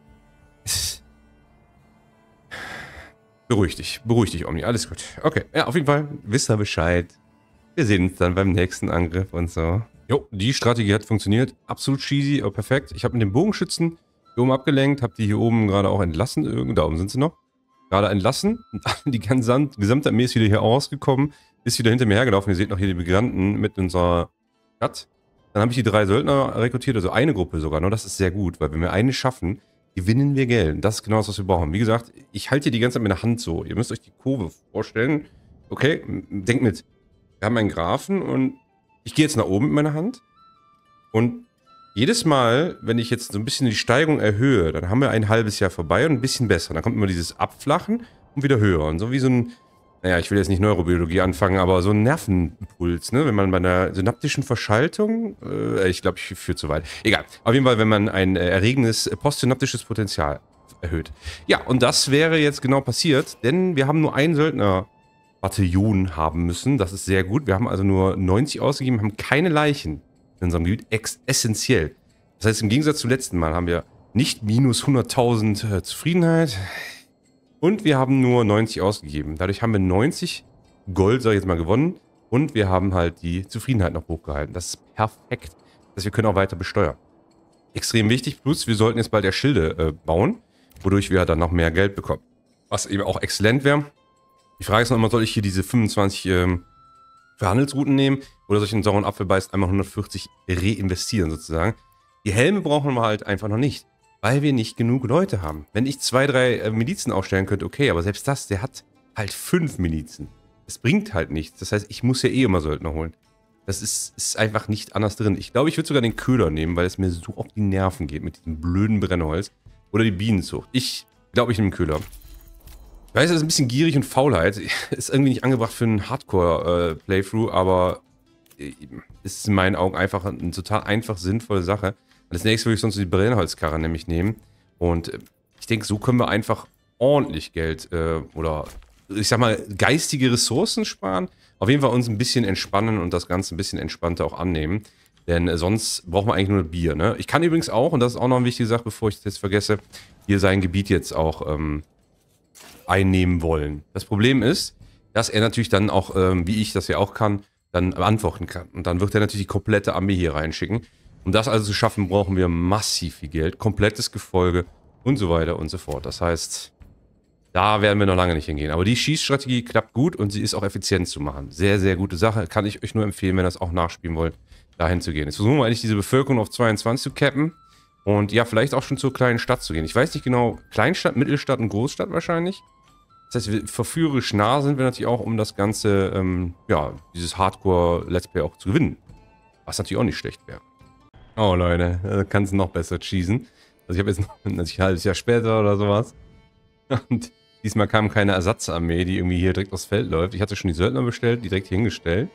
Beruhig dich, beruhig dich, Omni, alles gut. Okay, ja, auf jeden Fall, wisst ihr Bescheid. Wir sehen uns dann beim nächsten Angriff und so. Jo, die Strategie hat funktioniert. Absolut cheesy, aber perfekt. Ich habe mit dem Bogenschützen hier oben abgelenkt, habe die hier oben gerade auch entlassen. Irgendwo, da oben sind sie noch. Gerade entlassen. Und die ganze, gesamte Armee ist wieder hier rausgekommen, ist wieder hinter mir hergelaufen. Ihr seht noch hier die Migranten mit unserer Stadt. Dann habe ich die drei Söldner rekrutiert, also eine Gruppe sogar. Ne? Das ist sehr gut, weil wenn wir eine schaffen, gewinnen wir Geld. Das ist genau das, was wir brauchen. Wie gesagt, ich halte hier die ganze Zeit mit der Hand so. Ihr müsst euch die Kurve vorstellen. Okay, denkt mit. Wir haben einen Graphen und ich gehe jetzt nach oben mit meiner Hand. Und jedes Mal, wenn ich jetzt so ein bisschen die Steigung erhöhe, dann haben wir ein halbes Jahr vorbei und ein bisschen besser. Dann kommt immer dieses Abflachen und wieder höher. Und so wie so ein, naja, ich will jetzt nicht Neurobiologie anfangen, aber so ein Nervenimpuls, ne? Wenn man bei einer synaptischen Verschaltung, äh, ich glaube, ich führe zu weit. Egal. Auf jeden Fall, wenn man ein äh, erregendes postsynaptisches Potenzial erhöht. Ja, und das wäre jetzt genau passiert, denn wir haben nur ein Söldnerbataillon haben müssen. Das ist sehr gut. Wir haben also nur neunzig ausgegeben, haben keine Leichen in unserem Gebiet. Ex essentiell. Das heißt, im Gegensatz zum letzten Mal haben wir nicht minus hunderttausend äh, Zufriedenheit. Und wir haben nur neunzig ausgegeben. Dadurch haben wir neunzig Gold, sag ich jetzt mal, gewonnen. Und wir haben halt die Zufriedenheit noch hochgehalten. Das ist perfekt. Das heißt, wir können auch weiter besteuern. Extrem wichtig. Plus, wir sollten jetzt bald ja Schilde äh, bauen, wodurch wir dann noch mehr Geld bekommen. Was eben auch exzellent wäre. Die Frage ist noch immer, soll ich hier diese fünfundzwanzig ähm, für Handelsrouten nehmen oder soll ich in sauren Apfel beißt einmal hundertvierzig reinvestieren sozusagen. Die Helme brauchen wir halt einfach noch nicht. Weil wir nicht genug Leute haben. Wenn ich zwei, drei äh, Milizen aufstellen könnte, okay, aber selbst das, der hat halt fünf Milizen. Das bringt halt nichts. Das heißt, ich muss ja eh immer Söldner holen. Das ist, ist einfach nicht anders drin. Ich glaube, ich würde sogar den Köder nehmen, weil es mir so auf die Nerven geht mit diesem blöden Brennholz. Oder die Bienenzucht. Ich glaube, ich nehme den Köder. Ich weiß, das ist ein bisschen gierig und Faulheit. Ist irgendwie nicht angebracht für einen Hardcore-Playthrough, äh, aber ist in meinen Augen einfach eine total einfach sinnvolle Sache. Als nächstes würde ich sonst die Brennholzkarre nämlich nehmen. Und äh, ich denke, so können wir einfach ordentlich Geld äh, oder ich sag mal geistige Ressourcen sparen. Auf jeden Fall uns ein bisschen entspannen und das Ganze ein bisschen entspannter auch annehmen. Denn äh, sonst braucht man eigentlich nur Bier, ne? Ich kann übrigens auch, und das ist auch noch eine wichtige Sache, bevor ich das jetzt vergesse, hier sein Gebiet jetzt auch ähm, einnehmen wollen. Das Problem ist, dass er natürlich dann auch, ähm, wie ich das ja auch kann, dann antworten kann. Und dann wird er natürlich die komplette Armee hier reinschicken. Um das also zu schaffen, brauchen wir massiv viel Geld, komplettes Gefolge und so weiter und so fort. Das heißt, da werden wir noch lange nicht hingehen. Aber die Schießstrategie klappt gut und sie ist auch effizient zu machen. Sehr, sehr gute Sache. Kann ich euch nur empfehlen, wenn ihr das auch nachspielen wollt, dahin zu gehen. Jetzt versuchen wir eigentlich diese Bevölkerung auf zweiundzwanzig zu cappen. Und ja, vielleicht auch schon zur kleinen Stadt zu gehen. Ich weiß nicht genau, Kleinstadt, Mittelstadt und Großstadt wahrscheinlich. Das heißt, wir verführerisch nah sind wir natürlich auch, um das Ganze, ähm, ja, dieses Hardcore-Let's Play auch zu gewinnen. Was natürlich auch nicht schlecht wäre. Oh Leute, da kann es noch besser cheesen. Also ich habe jetzt noch ein halbes Jahr später oder sowas. Und diesmal kam keine Ersatzarmee, die irgendwie hier direkt aufs Feld läuft. Ich hatte schon die Söldner bestellt, die direkt hier hingestellt.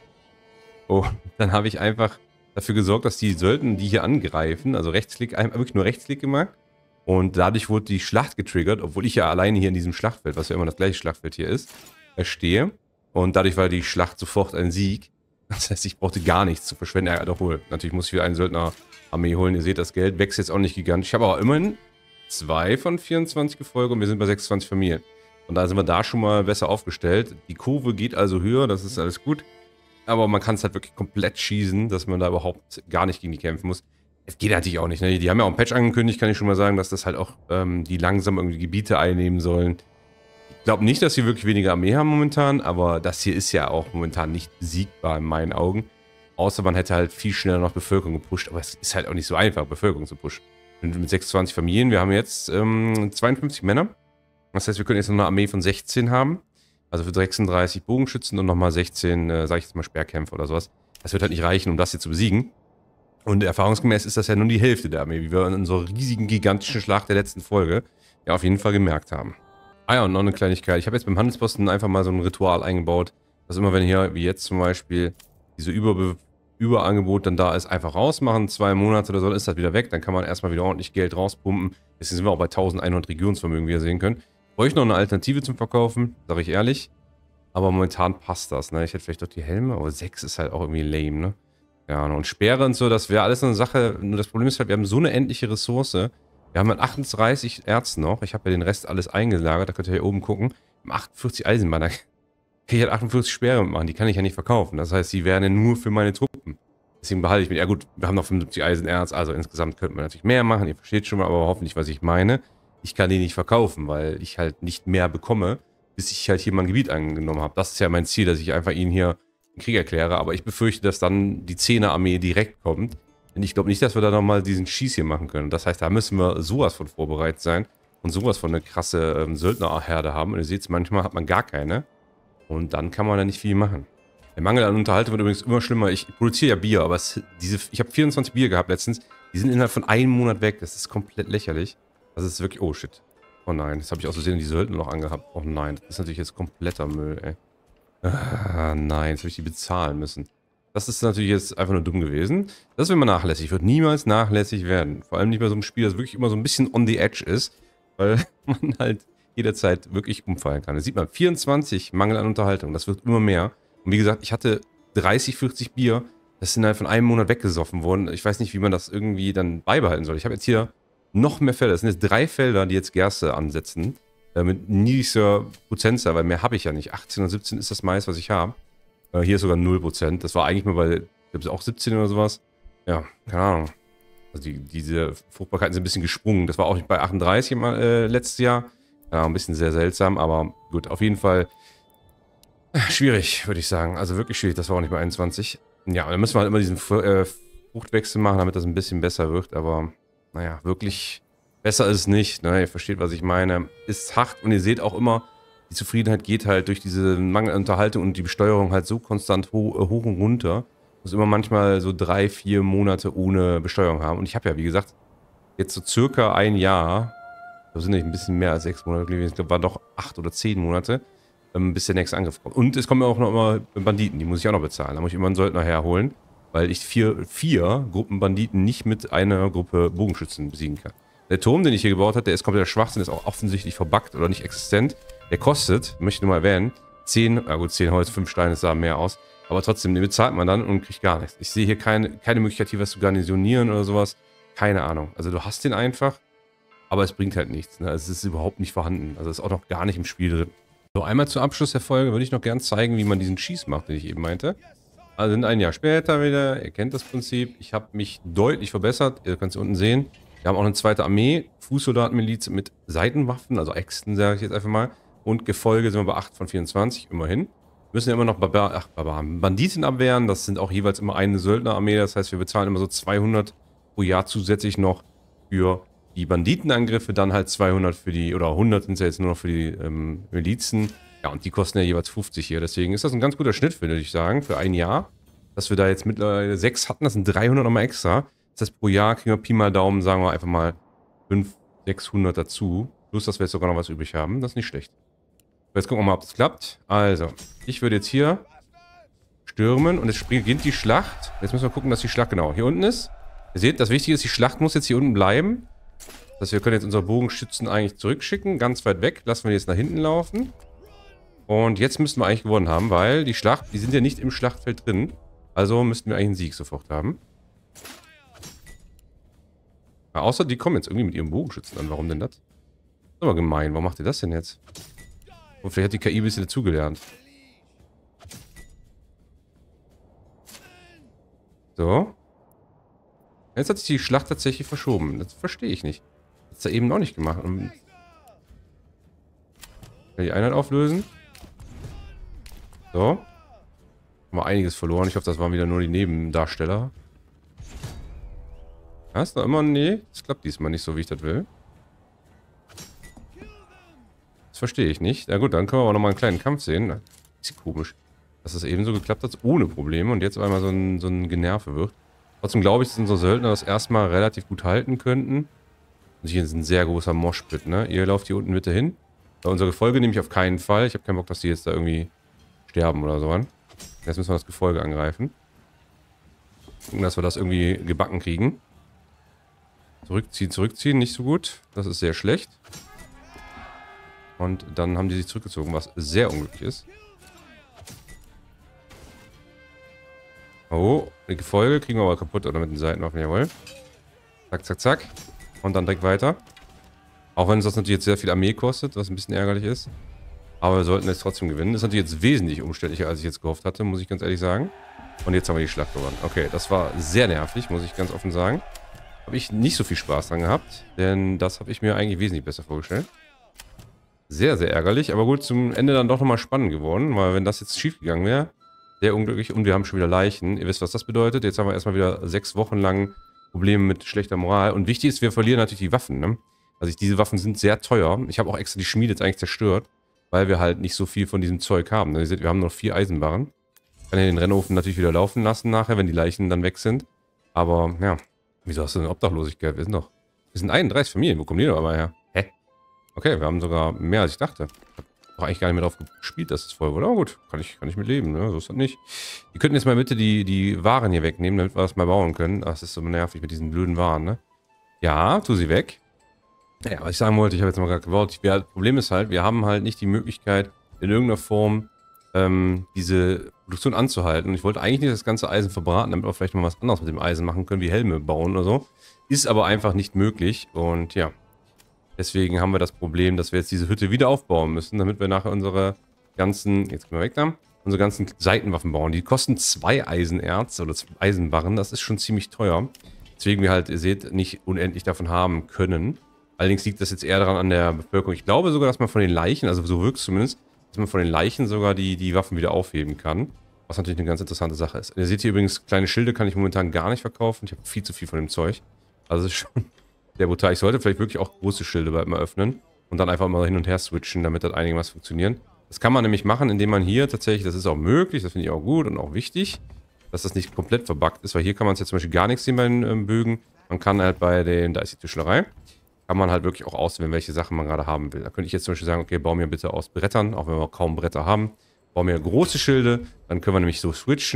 Und dann habe ich einfach dafür gesorgt, dass die Söldner, die hier angreifen, also Rechtsklick, wirklich nur Rechtsklick gemacht. Und dadurch wurde die Schlacht getriggert, obwohl ich ja alleine hier in diesem Schlachtfeld, was ja immer das gleiche Schlachtfeld hier ist, stehe. Und dadurch war die Schlacht sofort ein Sieg. Das heißt, ich brauchte gar nichts zu verschwenden. Ja, doch wohl. Natürlich muss ich wieder einen Söldnerarmee holen. Ihr seht, das Geld wächst jetzt auch nicht gigantisch. Ich habe aber immerhin zwei von vierundzwanzig Gefolge und wir sind bei sechsundzwanzig Familien. Und da sind wir da schon mal besser aufgestellt. Die Kurve geht also höher, das ist alles gut. Aber man kann es halt wirklich komplett schießen, dass man da überhaupt gar nicht gegen die kämpfen muss. Es geht natürlich auch nicht, ne? Die haben ja auch einen Patch angekündigt, kann ich schon mal sagen, dass das halt auch ähm, die langsam irgendwie Gebiete einnehmen sollen. Ich glaube nicht, dass sie wirklich weniger Armee haben momentan, aber das hier ist ja auch momentan nicht besiegbar in meinen Augen. Außer man hätte halt viel schneller noch Bevölkerung gepusht, aber es ist halt auch nicht so einfach, Bevölkerung zu pushen. Und mit sechsundzwanzig Familien, wir haben jetzt ähm, zweiundfünfzig Männer. Das heißt, wir können jetzt noch eine Armee von sechzehn haben. Also für sechsunddreißig Bogenschützen und nochmal sechzehn, äh, sag ich jetzt mal, Speerkämpfer oder sowas. Das wird halt nicht reichen, um das hier zu besiegen. Und erfahrungsgemäß ist das ja nur die Hälfte der Armee, wie wir in unserer riesigen, gigantischen Schlacht der letzten Folge ja auf jeden Fall gemerkt haben. Ah ja, und noch eine Kleinigkeit. Ich habe jetzt beim Handelsposten einfach mal so ein Ritual eingebaut, dass immer, wenn hier, wie jetzt zum Beispiel, diese Überbe Überangebot dann da ist, einfach rausmachen. Zwei Monate oder so, dann ist das wieder weg. Dann kann man erstmal wieder ordentlich Geld rauspumpen. Deswegen sind wir auch bei eintausendeinhundert Regionsvermögen, wie ihr sehen könnt. Brauche ich noch eine Alternative zum Verkaufen, sage ich ehrlich. Aber momentan passt das, ne? Ich hätte vielleicht doch die Helme, aber sechs ist halt auch irgendwie lame, ne? Ja, und Speere und so, das wäre alles eine Sache. Nur das Problem ist halt, wir haben so eine endliche Ressource. Wir haben halt achtunddreißig Erz noch. Ich habe ja den Rest alles eingelagert. Da könnt ihr hier oben gucken. achtundvierzig Eisenbahn. Da kann ich halt achtundvierzig Speere mitmachen. Die kann ich ja nicht verkaufen. Das heißt, die wären ja nur für meine Truppen. Deswegen behalte ich mich. Ja gut, wir haben noch fünfundsiebzig Eisenerz. Also insgesamt könnte man natürlich mehr machen. Ihr versteht schon mal, aber hoffentlich, was ich meine. Ich kann die nicht verkaufen, weil ich halt nicht mehr bekomme, bis ich halt hier mein Gebiet angenommen habe. Das ist ja mein Ziel, dass ich einfach ihn hier Krieg erkläre, aber ich befürchte, dass dann die Zehner-Armee direkt kommt. Denn ich glaube nicht, dass wir da nochmal diesen Schieß hier machen können. Das heißt, da müssen wir sowas von vorbereitet sein und sowas von eine krasse ähm, Söldnerherde haben. Und ihr seht, manchmal hat man gar keine. Und dann kann man da nicht viel machen. Der Mangel an Unterhaltung wird übrigens immer schlimmer. Ich produziere ja Bier, aber es, diese, ich habe vierundzwanzig Bier gehabt letztens. Die sind innerhalb von einem Monat weg. Das ist komplett lächerlich. Das ist wirklich... Oh, shit. Oh nein, das habe ich aus Versehen die Söldner noch angehabt. Oh nein, das ist natürlich jetzt kompletter Müll, ey. Ah, nein, jetzt habe ich die bezahlen müssen. Das ist natürlich jetzt einfach nur dumm gewesen. Das will man nachlässig. Wird niemals nachlässig werden. Vor allem nicht bei so einem Spiel, das wirklich immer so ein bisschen on the edge ist. Weil man halt jederzeit wirklich umfallen kann. Da sieht man vierundzwanzig Mangel an Unterhaltung. Das wird immer mehr. Und wie gesagt, ich hatte dreißig, vierzig Bier. Das sind halt von einem Monat weggesoffen worden. Ich weiß nicht, wie man das irgendwie dann beibehalten soll. Ich habe jetzt hier noch mehr Felder. Das sind jetzt drei Felder, die jetzt Gerste ansetzen. Äh, mit niedrigster Prozentzahl, weil mehr habe ich ja nicht. achtzehn und siebzehn ist das meiste, was ich habe. Äh, hier ist sogar null Prozent. Das war eigentlich mal bei, ich glaube, auch siebzehn oder sowas. Ja, keine Ahnung. Also die, diese Fruchtbarkeiten sind ein bisschen gesprungen. Das war auch bei achtunddreißig mal, äh, letztes Jahr. Ja, ein bisschen sehr seltsam, aber gut, auf jeden Fall schwierig, würde ich sagen. Also wirklich schwierig. Das war auch nicht bei einundzwanzig. Ja, dann müssen wir halt immer diesen äh, Fruchtwechsel machen, damit das ein bisschen besser wird. Aber naja, wirklich besser ist es nicht. Ne? Ihr versteht, was ich meine. Ist hart und ihr seht auch immer, die Zufriedenheit geht halt durch diese Mangel an Unterhaltung und die Besteuerung halt so konstant ho äh, hoch und runter. Muss immer manchmal so drei, vier Monate ohne Besteuerung haben. Und ich habe ja, wie gesagt, jetzt so circa ein Jahr, das sind nicht ein bisschen mehr als sechs Monate gewesen, ich glaube, waren doch acht oder zehn Monate, ähm, bis der nächste Angriff kommt. Und es kommen ja auch noch immer Banditen, die muss ich auch noch bezahlen. Da muss ich immer einen Söldner herholen. weil ich vier, vier Gruppen Banditen nicht mit einer Gruppe Bogenschützen besiegen kann. Der Turm, den ich hier gebaut habe, der ist komplett Schwachsinn, ist auch offensichtlich verbuggt oder nicht existent. Der kostet, möchte ich nur mal erwähnen, zehn, na gut, zehn Holz, fünf Steine, das sah mehr aus. Aber trotzdem, den bezahlt man dann und kriegt gar nichts. Ich sehe hier keine, keine Möglichkeit, hier was zu garnisonieren oder sowas. Keine Ahnung. Also du hast den einfach, aber es bringt halt nichts. Ne? Also es ist überhaupt nicht vorhanden. Also es ist auch noch gar nicht im Spiel drin. So, einmal zum Abschluss der Folge würde ich noch gern zeigen, wie man diesen Schieß macht, den ich eben meinte. Also ein Jahr später wieder, ihr kennt das Prinzip. Ich habe mich deutlich verbessert, ihr könnt es unten sehen. Wir haben auch eine zweite Armee, Fußsoldatenmiliz mit Seitenwaffen, also Äxten sage ich jetzt einfach mal. Und Gefolge sind wir bei acht von vierundzwanzig, immerhin. Wir müssen ja immer noch Barbar Ach, Barbaren, Banditen abwehren, das sind auch jeweils immer eine Söldnerarmee. Das heißt, wir bezahlen immer so zweihundert pro Jahr zusätzlich noch für die Banditenangriffe, dann halt zweihundert für die, oder hundert sind es ja jetzt nur noch für die ähm, Milizen. Ja, und die kosten ja jeweils fünfzig hier. Deswegen ist das ein ganz guter Schnitt, würde ich sagen, für ein Jahr. Dass wir da jetzt mittlerweile sechs hatten, das sind dreihundert nochmal extra. Das heißt, pro Jahr kriegen wir Pi mal Daumen, sagen wir einfach mal fünfhundert, sechshundert dazu. Plus, dass wir jetzt sogar noch was übrig haben. Das ist nicht schlecht. Jetzt gucken wir mal, ob das klappt. Also, ich würde jetzt hier stürmen und jetzt beginnt die Schlacht. Jetzt müssen wir gucken, dass die Schlacht genau hier unten ist. Ihr seht, das Wichtige ist, die Schlacht muss jetzt hier unten bleiben. Das heißt, wir können jetzt unsere Bogenschützen eigentlich zurückschicken. Ganz weit weg. Lassen wir jetzt nach hinten laufen. Und jetzt müssten wir eigentlich gewonnen haben, weil die Schlacht, die sind ja nicht im Schlachtfeld drin. Also müssten wir eigentlich einen Sieg sofort haben. Ja, außer die kommen jetzt irgendwie mit ihrem Bogenschützen an. Warum denn das? Das ist aber gemein. Warum macht ihr das denn jetzt? Und vielleicht hat die K I ein bisschen dazugelernt. So. Jetzt hat sich die Schlacht tatsächlich verschoben. Das verstehe ich nicht. Das hat er eben noch nicht gemacht. Und die Einheit auflösen. So. Haben wir einiges verloren. Ich hoffe, das waren wieder nur die Nebendarsteller. Ja, ist noch immer... Nee, das klappt diesmal nicht so, wie ich das will. Das verstehe ich nicht. Na gut, dann können wir aber nochmal einen kleinen Kampf sehen. Ist komisch, dass das eben so geklappt hat, ohne Probleme. Und jetzt auf einmal so ein, so ein Generve wird. Trotzdem glaube ich, dass unsere Söldner das erstmal relativ gut halten könnten. Und hier ist ein sehr großer Moshpit, ne? Ihr lauft hier unten bitte hin. Bei unserer Gefolge nehme ich auf keinen Fall. Ich habe keinen Bock, dass die jetzt da irgendwie sterben oder so. Jetzt müssen wir das Gefolge angreifen. Gucken, dass wir das irgendwie gebacken kriegen. Zurückziehen, zurückziehen, nicht so gut. Das ist sehr schlecht. Und dann haben die sich zurückgezogen, was sehr unglücklich ist. Oh, die Gefolge kriegen wir aber kaputt oder mit den Seitenwaffen, jawohl. Zack, zack, zack. Und dann direkt weiter. Auch wenn es das natürlich jetzt sehr viel Armee kostet, was ein bisschen ärgerlich ist. Aber wir sollten jetzt trotzdem gewinnen. Das ist natürlich jetzt wesentlich umständlicher, als ich jetzt gehofft hatte, muss ich ganz ehrlich sagen. Und jetzt haben wir die Schlacht gewonnen. Okay, das war sehr nervig, muss ich ganz offen sagen. Habe ich nicht so viel Spaß dran gehabt, denn das habe ich mir eigentlich wesentlich besser vorgestellt. Sehr, sehr ärgerlich, aber gut, zum Ende dann doch nochmal spannend geworden, weil wenn das jetzt schief gegangen wäre, sehr unglücklich und wir haben schon wieder Leichen. Ihr wisst, was das bedeutet. Jetzt haben wir erstmal wieder sechs Wochen lang Probleme mit schlechter Moral. Und wichtig ist, wir verlieren natürlich die Waffen, ne? Also diese Waffen sind sehr teuer. Ich habe auch extra die Schmiede jetzt eigentlich zerstört, weil wir halt nicht so viel von diesem Zeug haben. Ne? Ihr seht, wir haben noch vier Eisenbarren. Ich kann ja den Rennofen natürlich wieder laufen lassen nachher, wenn die Leichen dann weg sind. Aber, ja. Wieso hast du denn Obdachlosigkeit? Wir sind doch... Wir sind einunddreißig Familien. Wo kommen die denn aber her? Hä? Okay, wir haben sogar mehr, als ich dachte. Ich habe doch eigentlich gar nicht mehr drauf gespielt, dass es voll wurde. Aber gut, kann ich, kann ich mit leben, ne? So ist das nicht. Die könnten jetzt mal bitte die, die Waren hier wegnehmen, damit wir das mal bauen können. Ach, das ist so nervig mit diesen blöden Waren, ne? Ja, tu sie weg. Naja, was ich sagen wollte, ich habe jetzt mal gerade gebaut. Das Problem ist halt, wir haben halt nicht die Möglichkeit, in irgendeiner Form ähm, diese Produktion anzuhalten. Und ich wollte eigentlich nicht das ganze Eisen verbraten, damit wir vielleicht mal was anderes mit dem Eisen machen können, wie Helme bauen oder so. Ist aber einfach nicht möglich. Und ja, deswegen haben wir das Problem, dass wir jetzt diese Hütte wieder aufbauen müssen, damit wir nachher unsere ganzen, jetzt gehen wir weg da, unsere ganzen Seitenwaffen bauen. Die kosten zwei Eisenerz oder zwei Eisenbarren, das ist schon ziemlich teuer. Deswegen wir halt, ihr seht, nicht unendlich davon haben können. Allerdings liegt das jetzt eher daran an der Bevölkerung. Ich glaube sogar, dass man von den Leichen, also so wirkt es zumindest, dass man von den Leichen sogar die, die Waffen wieder aufheben kann. Was natürlich eine ganz interessante Sache ist. Ihr seht hier übrigens, kleine Schilde kann ich momentan gar nicht verkaufen. Ich habe viel zu viel von dem Zeug. Also das ist schon sehr brutal. Ich sollte vielleicht wirklich auch große Schilde bald mal öffnen und dann einfach mal hin und her switchen, damit das einigermaßen funktioniert. Das kann man nämlich machen, indem man hier tatsächlich, das ist auch möglich, das finde ich auch gut und auch wichtig, dass das nicht komplett verbuggt ist, weil hier kann man es jetzt zum Beispiel gar nichts sehen bei den ähm, Bögen. Man kann halt bei den, da ist die Tischlerei, kann man halt wirklich auch auswählen, welche Sachen man gerade haben will. Da könnte ich jetzt zum Beispiel sagen, okay, bau mir bitte aus Brettern, auch wenn wir kaum Bretter haben. Bau mir große Schilde, dann können wir nämlich so switchen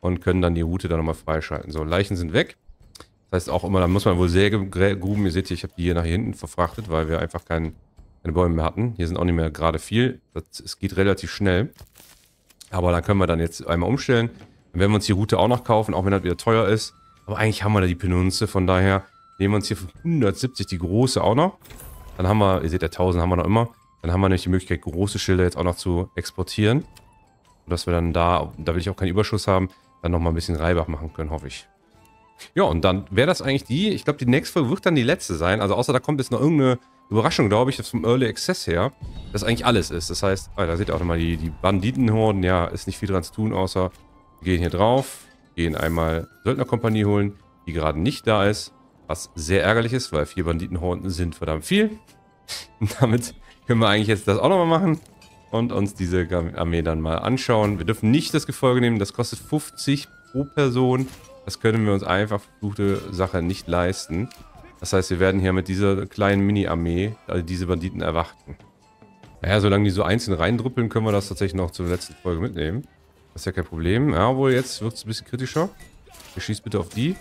und können dann die Route dann nochmal freischalten. So, Leichen sind weg. Das heißt auch immer, da muss man wohl Sägegruben, ihr seht hier, ich habe die hier nach hier hinten verfrachtet, weil wir einfach kein, keine Bäume mehr hatten. Hier sind auch nicht mehr gerade viel. Das, es geht relativ schnell. Aber da können wir dann jetzt einmal umstellen. Dann werden wir uns die Route auch noch kaufen, auch wenn das wieder teuer ist. Aber eigentlich haben wir da die Penunze, von daher nehmen wir uns hier für hundertsiebzig die große auch noch. Dann haben wir, ihr seht ja, tausend haben wir noch immer. Dann haben wir nämlich die Möglichkeit, große Schilder jetzt auch noch zu exportieren. Und dass wir dann da, da will ich auch keinen Überschuss haben, dann nochmal ein bisschen Reibach machen können, hoffe ich. Ja, und dann wäre das eigentlich die, ich glaube, die nächste Folge wird dann die letzte sein. Also außer da kommt jetzt noch irgendeine Überraschung, glaube ich, das vom Early Access her, dass eigentlich alles ist. Das heißt, ah, da seht ihr auch nochmal die, die Banditenhorden, ja, ist nicht viel dran zu tun, außer wir gehen hier drauf, gehen einmal Söldnerkompanie holen, die gerade nicht da ist, was sehr ärgerlich ist, weil vier Banditenhorden sind verdammt viel. Und damit können wir eigentlich jetzt das auch nochmal machen und uns diese Armee dann mal anschauen. Wir dürfen nicht das Gefolge nehmen, das kostet fünfzig pro Person. Das können wir uns einfach verfluchte Sache nicht leisten. Das heißt, wir werden hier mit dieser kleinen Mini-Armee also diese Banditen erwarten. Naja, solange die so einzeln reindrüppeln, können wir das tatsächlich noch zur letzten Folge mitnehmen. Das ist ja kein Problem. Ja, obwohl jetzt wird es ein bisschen kritischer. Wir schießen bitte auf die.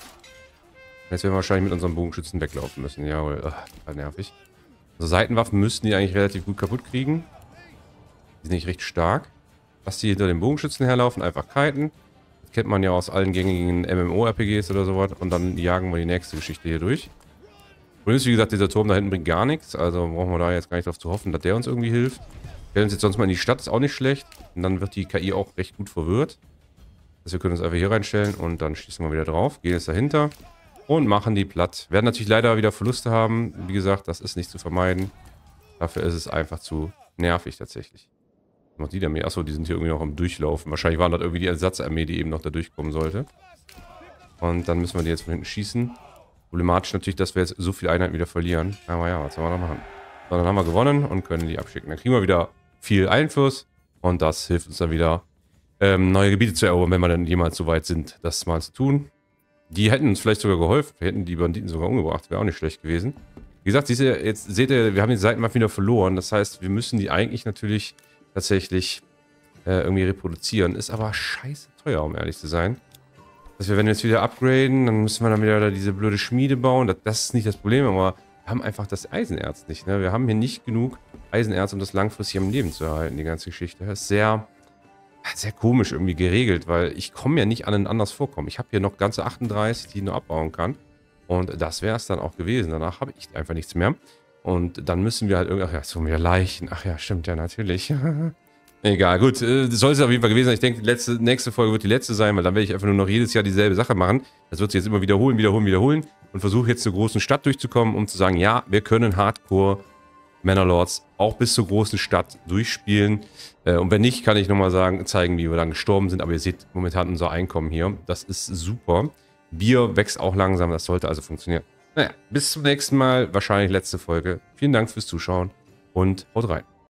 Jetzt werden wir wahrscheinlich mit unserem Bogenschützen weglaufen müssen. Jawohl, ach, total nervig. Also Seitenwaffen müssten die eigentlich relativ gut kaputt kriegen. Die sind nicht recht stark. Lass die hinter den Bogenschützen herlaufen, einfach kiten. Das kennt man ja aus allen gängigen MMOR P Gs oder sowas. Und dann jagen wir die nächste Geschichte hier durch. Und ist, wie gesagt, dieser Turm da hinten bringt gar nichts. Also brauchen wir da jetzt gar nicht darauf zu hoffen, dass der uns irgendwie hilft. Wir stellen uns jetzt sonst mal in die Stadt, ist auch nicht schlecht. Und dann wird die K I auch recht gut verwirrt. Also wir können uns einfach hier reinstellen und dann schießen wir wieder drauf. Gehen jetzt dahinter und machen die platt. Werden natürlich leider wieder Verluste haben. Wie gesagt, das ist nicht zu vermeiden. Dafür ist es einfach zu nervig tatsächlich. Was die da mehr? Achso, die sind hier irgendwie noch am Durchlaufen. Wahrscheinlich waren das irgendwie die Ersatzarmee, die eben noch da durchkommen sollte. Und dann müssen wir die jetzt von hinten schießen. Problematisch natürlich, dass wir jetzt so viele Einheiten wieder verlieren. Aber ja, was soll man da machen? So, dann haben wir gewonnen und können die abschicken. Dann kriegen wir wieder viel Einfluss. Und das hilft uns dann wieder, ähm, neue Gebiete zu erobern, wenn wir dann jemals so weit sind, das mal zu tun. Die hätten uns vielleicht sogar geholfen. Wir hätten die Banditen sogar umgebracht. Wäre auch nicht schlecht gewesen. Wie gesagt, siehst ihr, jetzt seht ihr, wir haben die Seitenwaffen wieder verloren. Das heißt, wir müssen die eigentlich natürlich tatsächlich äh, irgendwie reproduzieren. Ist aber scheiße teuer, um ehrlich zu sein. Dass wir, wenn wir jetzt wieder upgraden, dann müssen wir dann wieder diese blöde Schmiede bauen. Das, das ist nicht das Problem, aber wir haben einfach das Eisenerz nicht. Ne? Wir haben hier nicht genug Eisenerz, um das langfristig am Leben zu erhalten, die ganze Geschichte. Das ist sehr, sehr komisch irgendwie geregelt, weil ich komme ja nicht an ein anderes Vorkommen. Ich habe hier noch ganze achtunddreißig, die ich nur abbauen kann. Und das wäre es dann auch gewesen. Danach habe ich einfach nichts mehr. Und dann müssen wir halt irgendwie... Ach ja, so mehr Leichen. Ach ja, stimmt ja, natürlich. Egal, gut. Das soll es auf jeden Fall gewesen sein. Ich denke, die letzte, nächste Folge wird die letzte sein, weil dann werde ich einfach nur noch jedes Jahr dieselbe Sache machen. Das wird sich jetzt immer wiederholen, wiederholen, wiederholen. Und versuche jetzt zur großen Stadt durchzukommen, um zu sagen, ja, wir können Hardcore Manor-Lords auch bis zur großen Stadt durchspielen. Und wenn nicht, kann ich nochmal sagen, zeigen, wie wir dann gestorben sind. Aber ihr seht momentan unser Einkommen hier. Das ist super. Bier wächst auch langsam, das sollte also funktionieren. Naja, bis zum nächsten Mal, wahrscheinlich letzte Folge. Vielen Dank fürs Zuschauen und haut rein.